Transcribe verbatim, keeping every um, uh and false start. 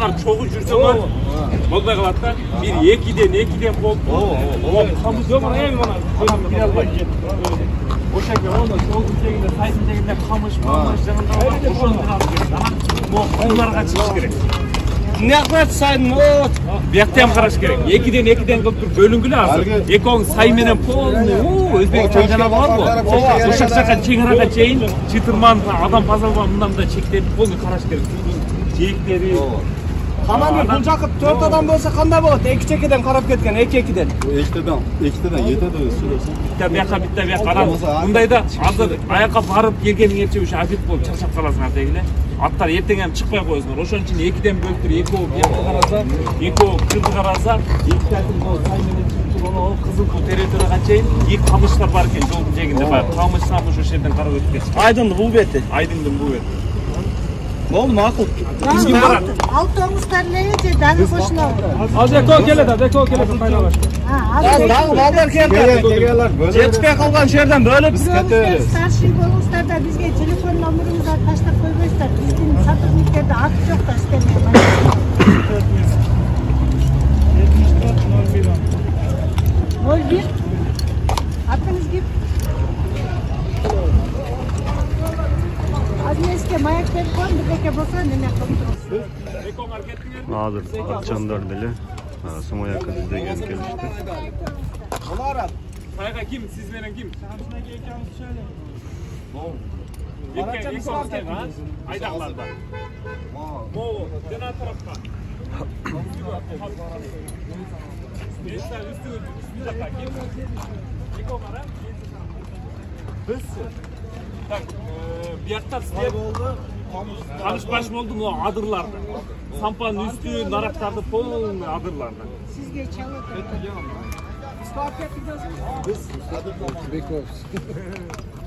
Аңар чогуу жүрсө бар. Болбой калат да. Бир экиден экиден болду. О, камыз жомар эми мына. Кире албай. Ошаке оны чогуу жегинде, сайсын жегинде камыш, камыш жагында ошону алып керек. Мо кулдарга чыгыш керек. Нәкъмәт сайын от. Бияктан караш керек. экиден экиден кылып туруп бөлүнгүлө азыр. Экөөң сай менен полный, о, өзбекче жана барбы? Ошак жака чең арага чейин чытырман адам пазарга мындан да чектелип полный караш керек. Жээктери. Каманы бул жакы төрт адам болсо кандай болот? эки чекеден карап кеткен, эки экиден. Экиден, экиден жетеді сөйлөсүн. Битта бияка, битта бияка. Мындайда азыр аякка барып келгениңерче ушу обед болуп чарчап каласыңар дегиле. Аттар эртең эми чыкпай коесуңар. Ошон үчүн экиден бөлүп туруп, экөө бияка караса, экөө кырды караса, эки тартып бул сай менен чыгып ono кызыл бул территорияга чейин эки камыштар бар экен жолдун жээгинде бар. Камыш самыш ошол жерден карап өтүп кетти. Айдындын бул бети. Айдындын бул бети. Болду, макул. Ким барат? Алтоңуздар эле же дагы кошулабы? Азыр экөө келет, азыр экөө келет кайнабаш. Азыр дагы балдар келди. Жетпей калган жерден бөлүп кетебиз. Старший болуңуздар да бизге телефон номеріңізді таштап койбойсуздар. Биздин сотрудниктерде аты жок да иштемей. ноль бир. Атыңыз ким? Азмеске маяк берип коюн, бирдеке болсо неме кылып турасыз. Азыр атчандар деле самаякка издеген келишти. Сайга ким? Сиз менен ким? Самсынеге экөөбүз түшөлү. Эки эки сайга айдагылар бар. Могу жана тарапка. Бешта үстү үстү жакка ким? Эки бара. Биз. Так, бияктар сиздер Tanış baş oldu mu adırlarda. Sampanın üstü, naraklarda polun adırlarda. Sizge çalıyor. Biz